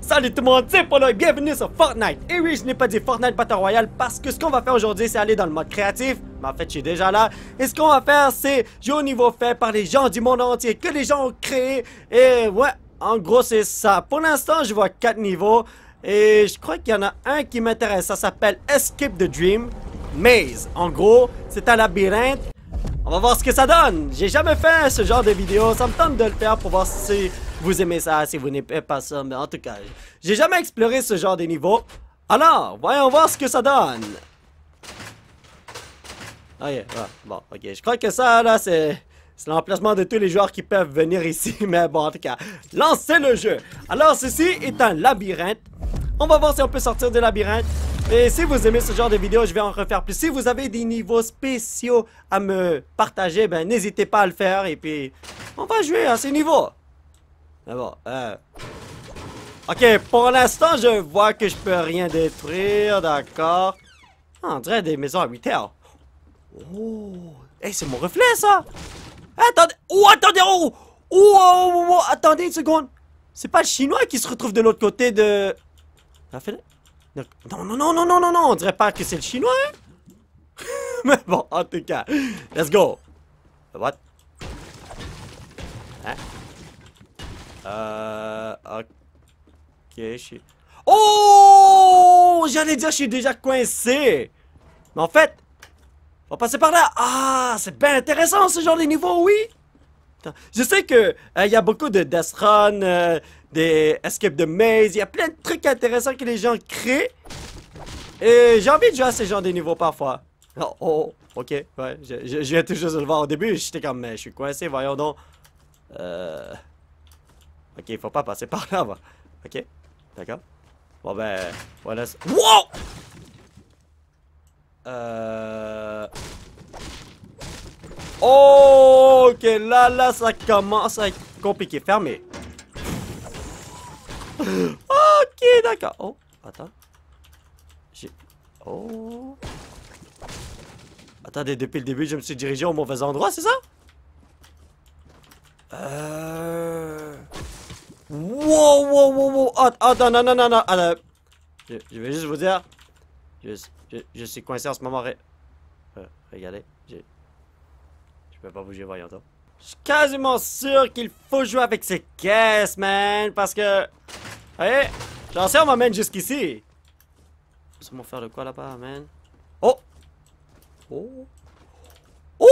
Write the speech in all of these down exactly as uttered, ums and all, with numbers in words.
Salut tout le monde, c'est Polo et bienvenue sur Fortnite. Et oui, je n'ai pas dit Fortnite Battle Royale parce que ce qu'on va faire aujourd'hui, c'est aller dans le mode créatif. Mais en fait, je suis déjà là. Et ce qu'on va faire, c'est jouer au niveau fait par les gens du monde entier, que les gens ont créé. Et ouais, en gros, c'est ça. Pour l'instant, je vois quatre niveaux. Et je crois qu'il y en a un qui m'intéresse. Ça s'appelle Escape the Dream Maze. En gros, c'est un labyrinthe. On va voir ce que ça donne. J'ai jamais fait ce genre de vidéo. Ça me tente de le faire pour voir si vous aimez ça, si vous n'aimez pas ça. Mais en tout cas, j'ai jamais exploré ce genre de niveau. Alors, voyons voir ce que ça donne. Ok, ouais, bon, ok. Je crois que ça, là, c'est l'emplacement de tous les joueurs qui peuvent venir ici. Mais bon, en tout cas, lancez le jeu. Alors, ceci est un labyrinthe. On va voir si on peut sortir du labyrinthe. Et si vous aimez ce genre de vidéo, je vais en refaire plus. Si vous avez des niveaux spéciaux à me partager, ben n'hésitez pas à le faire. Et puis, on va jouer à ces niveaux. Mais bon, euh... ok, pour l'instant, je vois que je peux rien détruire, d'accord. Ah, on dirait des maisons à retail. Oh, hey, c'est mon reflet, ça. Attendez, oh, attendez, oh, oh, oh, oh, oh, attendez une seconde. C'est pas le chinois qui se retrouve de l'autre côté de... La fenêtre? Non, non, non, non, non, non, non, on dirait pas que c'est le chinois, hein? Mais bon, en tout cas, let's go. What? Hein? Euh... Ok, je suis... Oh! J'allais dire, je suis déjà coincé. Mais en fait, on va passer par là. Ah, c'est bien intéressant, ce genre de niveau, oui. Attends, je sais que il euh, y a beaucoup de Death Run, euh, des Escape the Maze, il y a plein de trucs intéressants que les gens créent. Et j'ai envie de jouer à ce genre de niveaux parfois. Oh, oh ok, ouais, je, je, je viens tout juste de le voir au début, j'étais comme, mais je suis coincé, voyons donc. Euh... Ok, il faut pas passer par là, va. Ok, d'accord. Bon ben, voilà. Wow! Euh... Oh, ok, là, là, ça commence à être compliqué. Fermé. Ok, d'accord. Oh, attends. J'ai... Oh... Attendez, depuis le début, je me suis dirigé au mauvais endroit, c'est ça? Euh... Wow, wow, wow, wow. Attends, non, non, non, non. Attends. Je, je vais juste vous dire. Je, je, je suis coincé en ce moment. Euh, regardez. Je... Je peux pas bouger, voyons donc. Je suis quasiment sûr qu'il faut jouer avec ces caisses, man. Parce que... Hey, j'en sais, on m'amène jusqu'ici. C'est mon faire de quoi là-bas, man? Oh! Oh! Oh!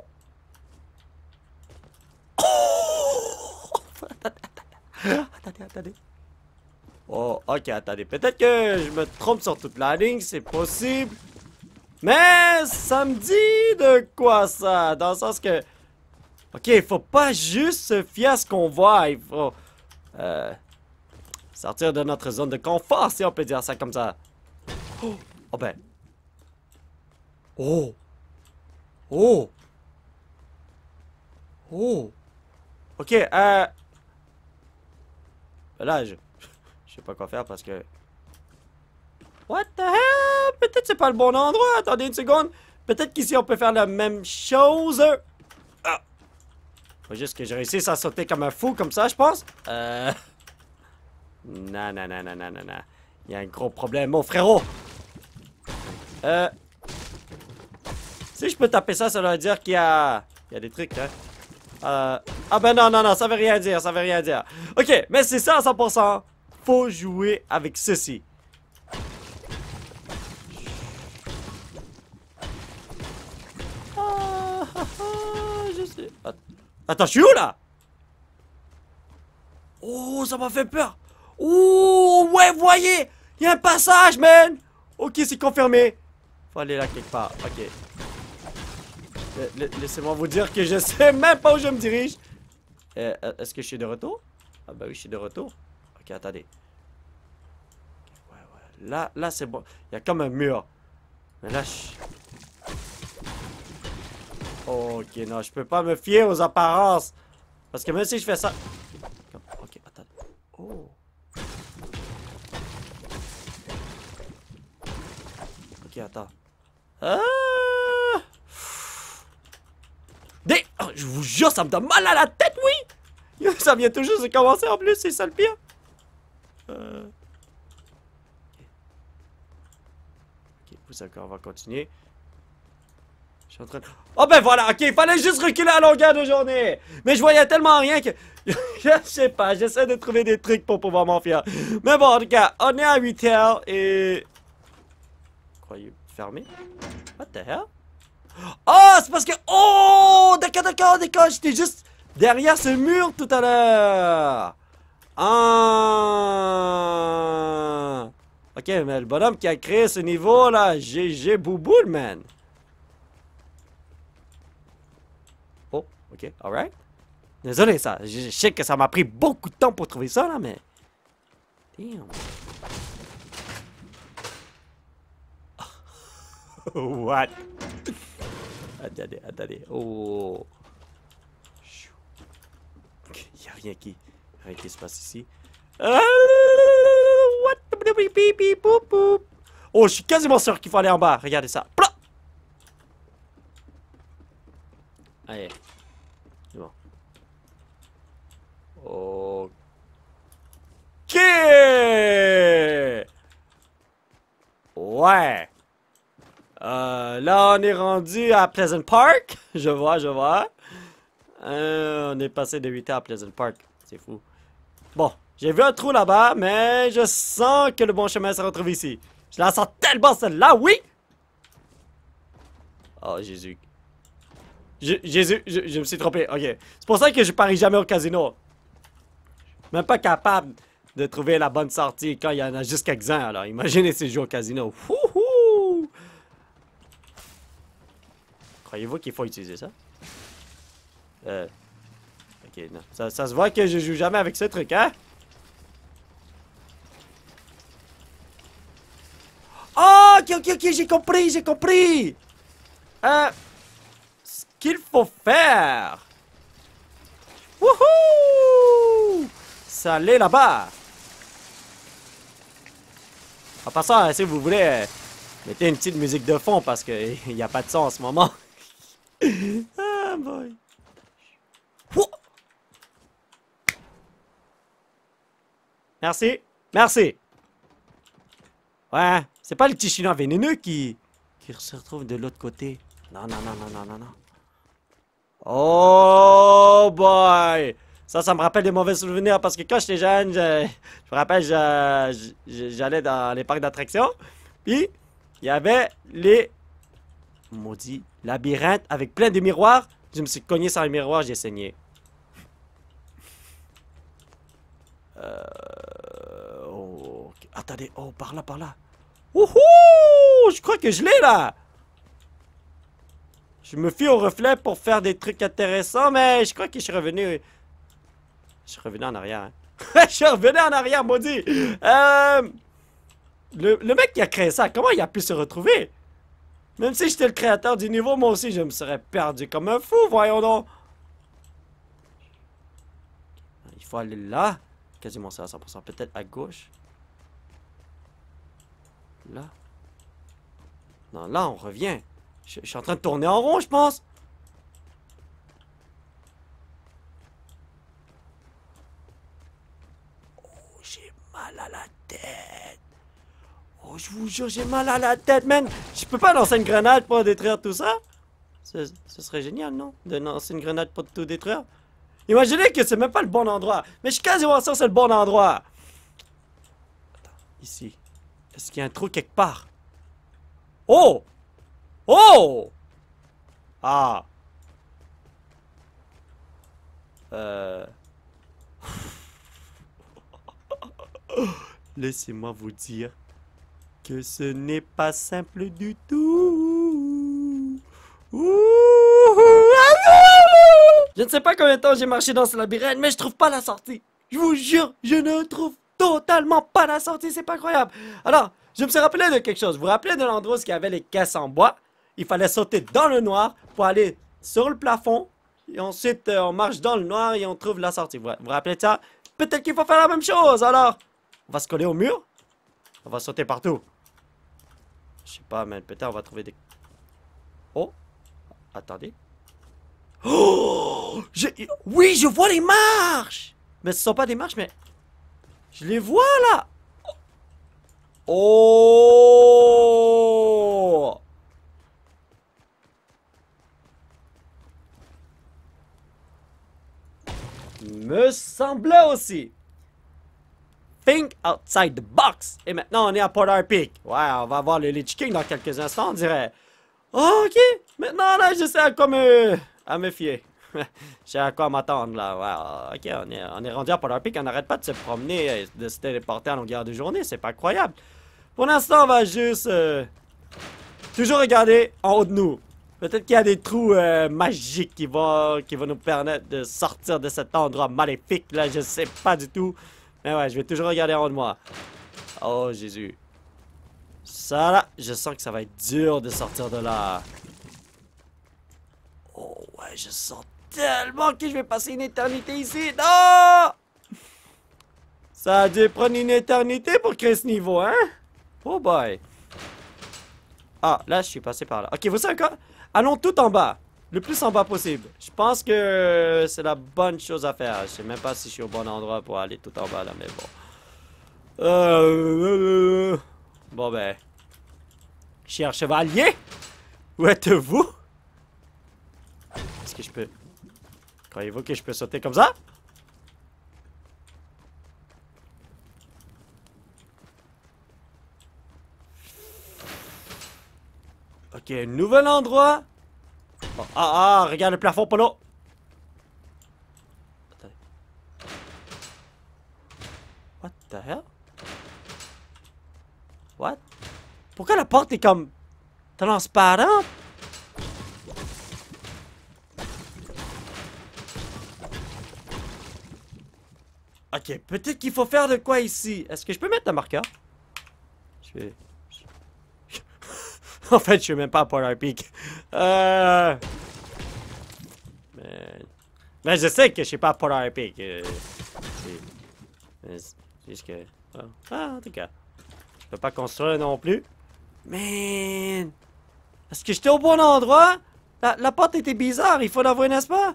Oh! Attendez, attendez. Oh, ok, attendez. Peut-être que je me trompe sur toute la ligne, c'est possible. Mais ça me dit de quoi ça? Dans le sens que... Ok, il faut pas juste se fier à ce qu'on voit. Il faut... Euh... Sortir de notre zone de confort, si on peut dire ça comme ça. Oh, oh ben. Oh. Oh. Oh. Ok, euh... Là, je... Je sais pas quoi faire parce que... What the hell? Peut-être c'est pas le bon endroit. Attendez une seconde. Peut-être qu'ici on peut faire la même chose. Ah. Faut juste que je réussisse à sauter comme un fou comme ça, je pense. Euh... Non, non, non, non, non, non, non. Il y a un gros problème, mon frérot. Euh... Si je peux taper ça, ça veut dire qu'il y a... Il y a des trucs, hein. Euh... Ah ben non, non, non, ça veut rien dire, ça veut rien dire. Ok, mais c'est ça à cent pour cent. Faut jouer avec ceci. Ah, ah, ah, je sais. Attends, je suis où là? Oh, ça m'a fait peur. Oh, ouais, voyez, il y a un passage, man. Ok, c'est confirmé. Faut aller là quelque part, ok. Laissez-moi vous dire que je sais même pas où je me dirige. Euh, Est-ce que je suis de retour? Ah bah oui, je suis de retour. Ok, attendez. Ouais, ouais. Là, là c'est bon. Il y a comme un mur. Mais là, je... Ok, non, je peux pas me fier aux apparences. Parce que même si je fais ça... Ok, attendez. Oh. Ok, attends. Ah! Des... Oh, je vous jure, ça me donne mal à la tête, oui! Ça vient toujours de commencer en plus, c'est ça le pire. Euh... Ok, vous savez quoi, on va continuer. Je suis en train de... Oh ben voilà, ok, il fallait juste reculer à longueur de journée. Mais je voyais tellement rien que... je sais pas, j'essaie de trouver des trucs pour pouvoir m'en fier. Mais bon, en tout cas, on est à huit heures et... Croyez fermé? What the hell? Oh, c'est parce que... Oh, d'accord, d'accord, d'accord, j'étais juste derrière ce mur tout à l'heure. Ah... Ok, mais le bonhomme qui a créé ce niveau là, G G Bouboule, man. Oh, ok, alright. Désolé, ça. Je, je sais que ça m'a pris beaucoup de temps pour trouver ça, là, mais... Damn. What? Attendez, attendez. Oh. Ok, y a rien qui... Rien qui se passe ici. Ah, what? Oh, je suis quasiment sûr qu'il faut aller en bas. Regardez ça. Plah! Allez. C'est bon. Ok. Ouais. Euh, là, on est rendu à Pleasant Park. Je vois, je vois. Euh, on est passé de huit heures à Pleasant Park. C'est fou. Bon, j'ai vu un trou là-bas, mais je sens que le bon chemin se retrouve ici. Je la sens tellement celle-là, oui! Oh, Jésus. Je, Jésus, je, je me suis trompé, ok. C'est pour ça que je parie jamais au casino. Même pas capable de trouver la bonne sortie quand il y en a juste quelques-uns, alors imaginez si je joue au casino. Wouhou! Croyez-vous qu'il faut utiliser ça? Euh... Ok, non. Ça, ça se voit que je joue jamais avec ce truc, hein? Oh, ok, ok, ok, j'ai compris, j'ai compris! Euh... Ce qu'il faut faire... Wouhou! Ça allait là-bas! En passant, si vous voulez, euh, mettez une petite musique de fond parce qu'il n'y a pas de son en ce moment. Ah, boy. Ouh! Merci. Merci. Ouais, c'est pas le petit chinois vénéneux qui... qui se retrouve de l'autre côté. Non, non, non, non, non, non, non. Oh boy! Ça, ça me rappelle des mauvais souvenirs parce que quand j'étais jeune, je, je me rappelle, j'allais dans les parcs d'attractions. Puis, il y avait les maudits labyrinthes avec plein de miroirs. Je me suis cogné sur les miroirs, j'ai saigné. Euh... Oh, okay. Attendez, oh, par là, par là. Wouhou! Je crois que je l'ai là! Je me fie au reflet pour faire des trucs intéressants, mais je crois que je suis revenu... Je suis revenu en arrière. Hein. Je suis revenu en arrière, maudit! Euh... Le, le mec qui a créé ça, comment il a pu se retrouver? Même si j'étais le créateur du niveau, moi aussi, je me serais perdu comme un fou, voyons donc. Il faut aller là. Quasiment ça à cent pour cent. Peut-être à gauche. Là. Non, là, on revient. Je, je suis en train de tourner en rond, je pense. Oh, j'ai mal à la tête. Oh, je vous jure, j'ai mal à la tête, man. Je peux pas lancer une grenade pour détruire tout ça? Ce, ce serait génial, non? De lancer une grenade pour tout détruire? Imaginez que c'est même pas le bon endroit. Mais je suis quasiment sûr que c'est le bon endroit. Attends, ici. Est-ce qu'il y a un trou quelque part? Oh! Oh! Ah! Euh... Laissez-moi vous dire que ce n'est pas simple du tout. Ouh! Je ne sais pas combien de temps j'ai marché dans ce labyrinthe, mais je trouve pas la sortie. Je vous jure, je ne trouve totalement pas la sortie, c'est pas incroyable. Alors, je me suis rappelé de quelque chose. Vous vous rappelez de l'endroit où il y avait les caisses en bois? Il fallait sauter dans le noir pour aller sur le plafond. Et ensuite, euh, on marche dans le noir et on trouve la sortie. Vous vous rappelez de ça? Peut-être qu'il faut faire la même chose, alors. On va se coller au mur. On va sauter partout. Je sais pas, mais peut-être on va trouver des... Oh! Attendez. Oh! Je... Oui, je vois les marches! Mais ce sont pas des marches, mais... Je les vois là. Oh! Me semblait aussi. Think outside the box. Et maintenant, on est à Polar Peak. Ouais, on va voir le Lich King dans quelques instants, on dirait. Oh, ok. Maintenant, là, je sais à quoi me, à me fier. Je sais à quoi m'attendre, là. Ouais, ok, on est, on est rendu à Polar Peak. On n'arrête pas de se promener, de se téléporter à longueur de journée. C'est pas croyable. Pour l'instant, on va juste... Euh, toujours regarder en haut de nous. Peut-être qu'il y a des trous euh, magiques qui vont, qui vont nous permettre de sortir de cet endroit maléfique, là. Je sais pas du tout. Mais ouais, je vais toujours regarder en haut de moi. Oh, Jésus. Ça, là, je sens que ça va être dur de sortir de là. Oh, ouais, je sens tellement que je vais passer une éternité ici. Non! Ça a dû prendre une éternité pour créer ce niveau, hein? Oh boy. Ah, là, je suis passé par là. Ok, vous savez quoi? Allons tout en bas. Le plus en bas possible. Je pense que c'est la bonne chose à faire. Je sais même pas si je suis au bon endroit pour aller tout en bas, là, mais bon. Euh... Bon, ben... Cher chevalier, où êtes-vous? Est-ce que je peux... Croyez-vous que je peux sauter comme ça? Ok, nouvel endroit. Oh, ah, ah, regarde le plafond, Polo. Attendez. What the hell? What? Pourquoi la porte est comme... transparente? Ok, peut-être qu'il faut faire de quoi ici. Est-ce que je peux mettre un marqueur? Je vais... En fait, je suis même pas à Polar Peak. Euh... Mais... Mais je sais que je suis pas à Polar Peak. Euh... C'est juste que... Oh. Ah, en tout cas. Je peux pas construire non plus. Man! Est-ce que j'étais au bon endroit? La, la porte était bizarre, il faut l'avouer, n'est-ce pas?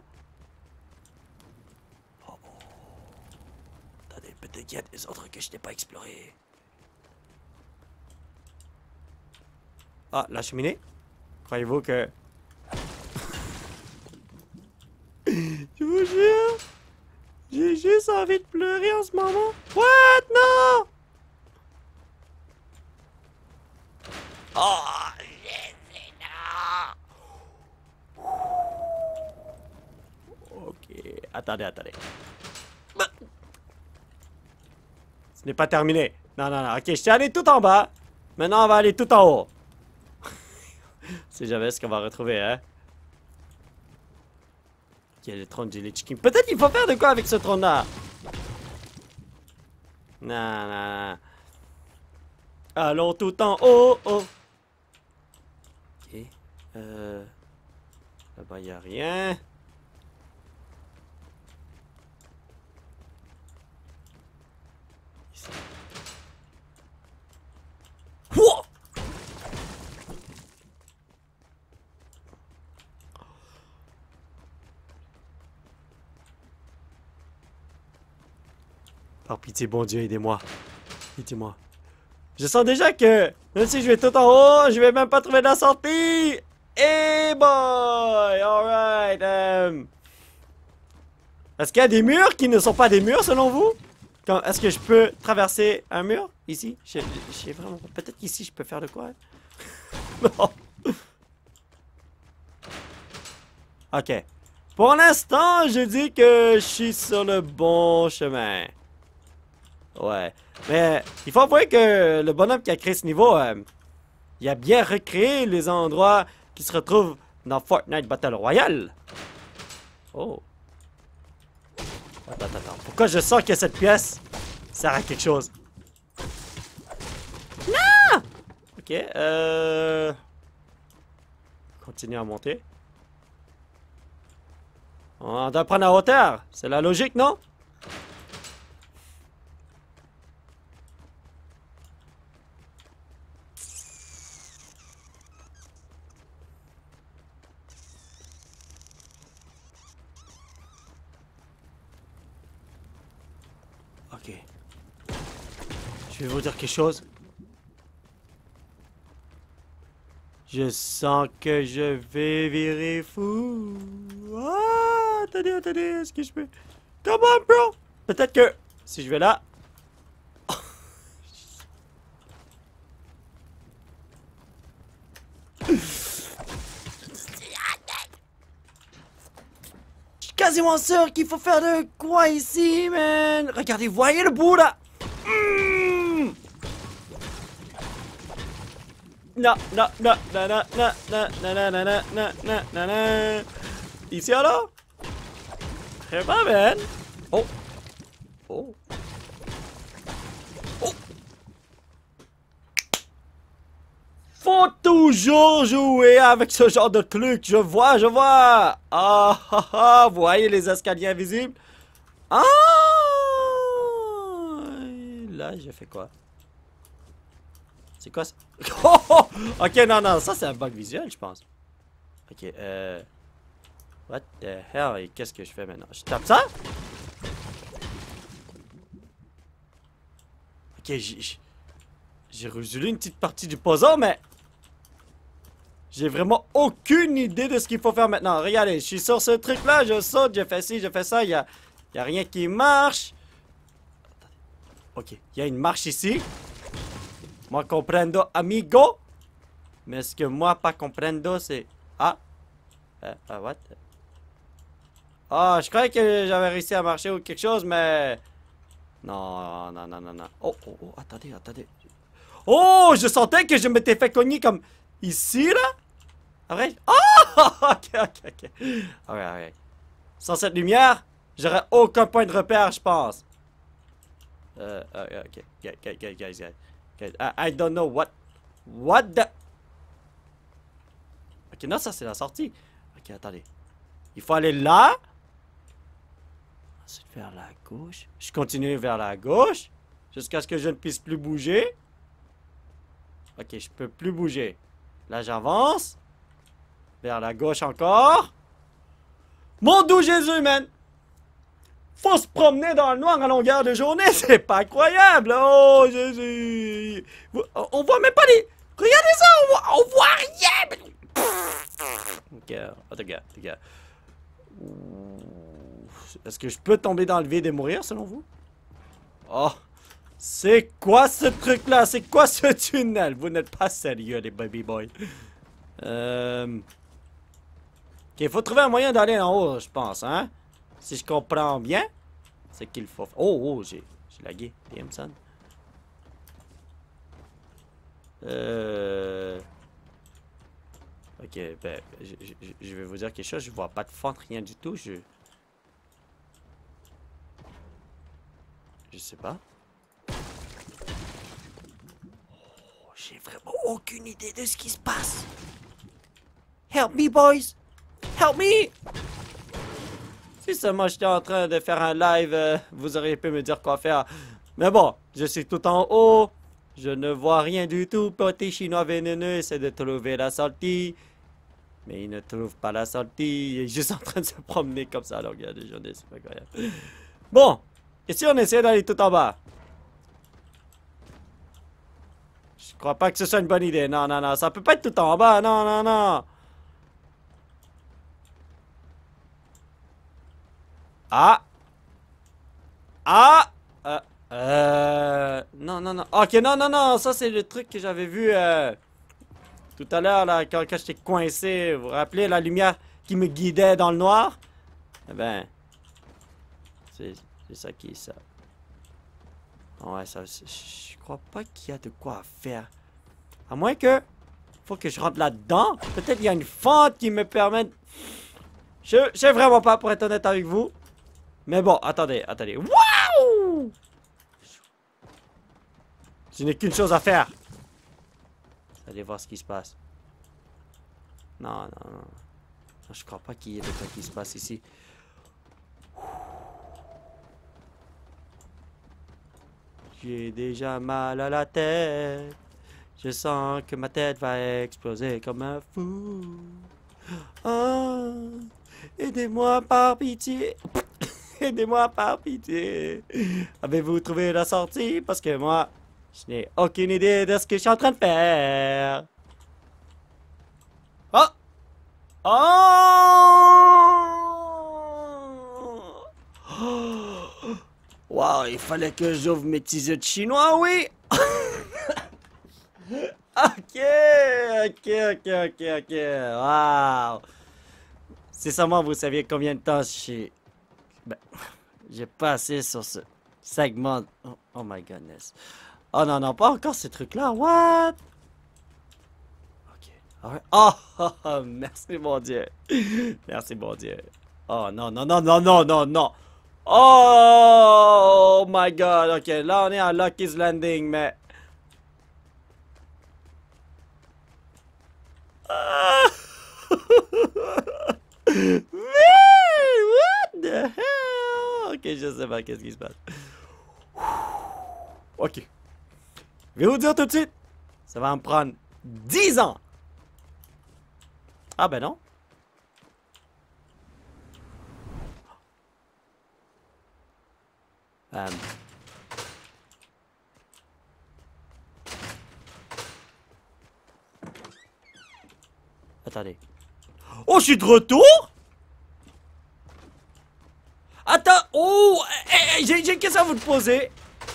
Oh, oh. Attendez, peut-être qu'il y a des autres que je n'ai pas explorés. Ah, la cheminée? Croyez-vous que... Je vous jure! J'ai juste envie de pleurer en ce moment. What? Non! Oh! Ok, attendez, attendez. Ce n'est pas terminé. Non, non, non. Ok, je suis allé tout en bas. Maintenant, on va aller tout en haut. C'est jamais ce qu'on va retrouver, hein. Ok, le trône du Lich King. Peut-être qu'il faut faire de quoi avec ce trône-là. Non, non, non. Allons tout en haut. Oh. Ok. Euh... Là-bas, il n'y a rien. Ici. Wouah! Par pitié, bon Dieu, aidez-moi. Aidez-moi. Je sens déjà que, même si je vais tout en haut, je vais même pas trouver de la sortie. Hey boy! Alright. Um... Est-ce qu'il y a des murs qui ne sont pas des murs selon vous? Est-ce que je peux traverser un mur ici? Je sais vraiment pas. Peut-être qu'ici je peux faire de quoi? Non. Ok. Pour l'instant, je dis que je suis sur le bon chemin. Ouais. Mais il faut avouer que le bonhomme qui a créé ce niveau, euh, il a bien recréé les endroits qui se retrouvent dans Fortnite Battle Royale. Oh. Attends, attends, attends. Pourquoi je sens que cette pièce sert à quelque chose? Non! Ok, euh... continue à monter. On doit prendre la hauteur. C'est la logique, non? Ok. Je vais vous dire quelque chose. Je sens que je vais virer fou. Ah, attendez, attendez, est-ce que je peux... Come on, bro! Peut-être que si je vais là... Je suis quasiment sûr qu'il faut faire de quoi ici, man! Regardez, voyez le bout là! Mmh. Non, non, non, non, non, non, non, non, non, non, non, non, non, non, non. Ici alors? Très bien, man. Oh. Oh. Oh. Faut toujours jouer avec ce genre de truc. Je vois, je vois. Ah, ah, ah. Vous voyez les escaliers invisibles? Ah. Là, j'ai fait quoi? C'est quoi ça? Oh, oh! Ok, non, non, ça c'est un bug visuel, je pense. Ok, euh... What the hell? Et qu'est-ce que je fais maintenant? Je tape ça? Ok, j'ai... J'ai résolu une petite partie du puzzle, mais... J'ai vraiment aucune idée de ce qu'il faut faire maintenant. Regardez, je suis sur ce truc-là, je saute, je fais ci, je fais ça, il y a... Il y a rien qui marche. Ok, il y a une marche ici. Moi comprendo, amigo. Mais ce que moi pas comprendo, c'est... Ah. Euh, uh, what? Ah, oh, je croyais que j'avais réussi à marcher ou quelque chose, mais... Non, non, non, non, non. Oh, oh, oh, attendez, attendez. Oh, je sentais que je m'étais fait cogner comme... Ici, là? Arrête. Oh, ok, ok, ok. Alright, alright. Sans cette lumière, j'aurais aucun point de repère, je pense. Euh, uh, ok. Guys, guys, guys, guys, guys. I, I don't know what... What the... Ok, non, ça c'est la sortie. Ok, attendez. Il faut aller là. Ensuite vers la gauche. Je continue vers la gauche. Jusqu'à ce que je ne puisse plus bouger. Ok, je peux plus bouger. Là, j'avance. Vers la gauche encore. Mon doux Jésus, man! Faut se promener dans le noir à longueur de journée, c'est pas incroyable! Oh, Jésus! On voit même pas les... Regardez ça, on voit, on voit rien! Ok, attends, gars, gars. Est-ce que je peux tomber dans le vide et mourir, selon vous? Oh! C'est quoi ce truc-là? C'est quoi ce tunnel? Vous n'êtes pas sérieux, les baby boys. Euh... Ok, faut trouver un moyen d'aller en haut, je pense, hein? Si je comprends bien, c'est qu'il faut... Oh, oh, j'ai lagué, Jameson. Euh... Ok, ben, je, je, je vais vous dire quelque chose, je vois pas de fente, rien du tout, je... Je sais pas. Oh, j'ai vraiment aucune idée de ce qui se passe. Help me, boys! Help me! Si seulement j'étais en train de faire un live, euh, vous auriez pu me dire quoi faire. Mais bon, je suis tout en haut. Je ne vois rien du tout. Petit chinois vénéneux essaie de trouver la sortie. Mais il ne trouve pas la sortie. Il est juste en train de se promener comme ça. Alors, regardez, j'en ai, c'est pas incroyable. Bon, et si on essaie d'aller tout en bas? Je crois pas que ce soit une bonne idée. Non, non, non, ça peut pas être tout en bas. Non, non, non. Ah! Ah! Euh, euh... Non, non, non. Ok, non, non, non. Ça, c'est le truc que j'avais vu euh, tout à l'heure, là, quand, quand j'étais coincé. Vous vous rappelez la lumière qui me guidait dans le noir? Eh ben... C'est ça qui est ça. Ouais, ça... Je crois pas qu'il y a de quoi faire. À moins que... Faut que je rentre là-dedans. Peut-être il y a une fente qui me permet... Je, je sais vraiment pas, pour être honnête avec vous. Mais bon, attendez, attendez. Waouh! Je n'ai qu'une chose à faire. Allez voir ce qui se passe. Non, non, non. Non, je crois pas qu'il y ait de quoi qui se passe ici. J'ai déjà mal à la tête. Je sens que ma tête va exploser comme un fou. Oh, aidez-moi par pitié. Aidez-moi par pitié. Avez-vous trouvé la sortie? Parce que moi, Je n'ai aucune idée de ce que je suis en train de faire. Oh! Oh! Wow, il fallait que j'ouvre mes petits œufs de chinois, oui! Ok, ok, ok, ok, ok. Wow! C'est seulement vous saviez combien de temps j'ai... Ben, j'ai passé sur ce segment... Oh, oh my goodness. Oh non, non, pas encore ces trucs-là. What? Ok. Alright. Oh, oh, oh, merci mon Dieu. Merci mon Dieu. Oh non, non, non, non, non, non, non. Oh my god. Ok, là on est à Lucky's Landing, mais... Ah! Mais what the hell? Ok, je sais pas qu'est-ce qui se passe. Ok. Je vais vous dire tout de suite, ça va me prendre dix ans. Ah ben non. Euh... Attendez. Oh, je suis de retour? Attends, oh, hey, hey, j'ai une question à vous poser.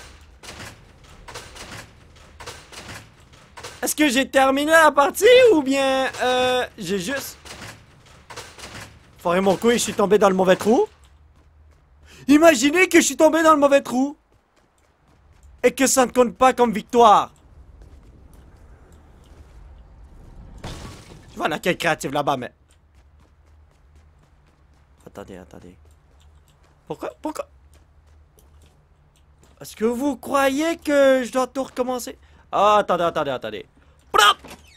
Est-ce que j'ai terminé la partie ou bien euh, j'ai juste... Foiré mon coup et je suis tombé dans le mauvais trou? Imaginez que je suis tombé dans le mauvais trou et que ça ne compte pas comme victoire. Je vois laquelle créative là-bas, mais... Attendez, attendez. Pourquoi, pourquoi? Est-ce que vous croyez que je dois tout recommencer? Ah, attendez, attendez, attendez. Plop!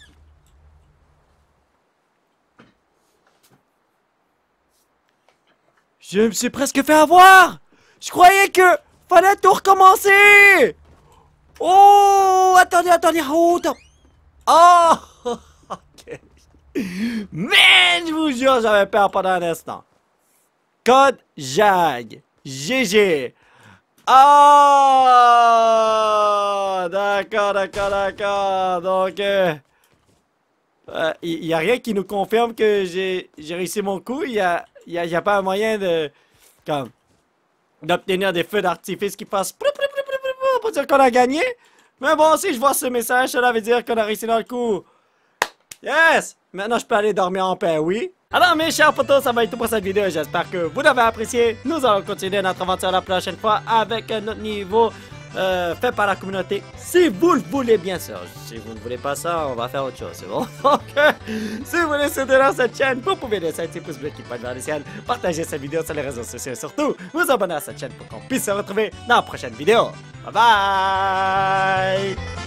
Je me suis presque fait avoir! Je croyais que fallait tout recommencer! Oh! Attendez, attendez, hold up! Oh! Ok. Man, je vous jure, j'avais peur pendant un instant. Code Jag. G G. Ah! D'accord, d'accord, d'accord. Donc, euh, euh, y, y a rien qui nous confirme que j'ai réussi mon coup. Il y a, y a, y a pas un moyen de, comme, d'obtenir des feux d'artifice qui fassent pour dire qu'on a gagné. Mais bon, si je vois ce message, cela veut dire qu'on a réussi dans le coup. Yes! Maintenant, je peux aller dormir en paix, oui? Alors, mes chers potos, ça va être tout pour cette vidéo. J'espère que vous l'avez apprécié. Nous allons continuer notre aventure la prochaine fois avec notre niveau euh, fait par la communauté. Si vous le voulez, bien sûr. Si vous ne voulez pas ça, on va faire autre chose, c'est bon? Donc, euh, si vous voulez soutenir cette chaîne, vous pouvez laisser un petit pouce bleu qui pointe vers le ciel, partager cette vidéo sur les réseaux sociaux et surtout, vous abonner à cette chaîne pour qu'on puisse se retrouver dans la prochaine vidéo. Bye bye!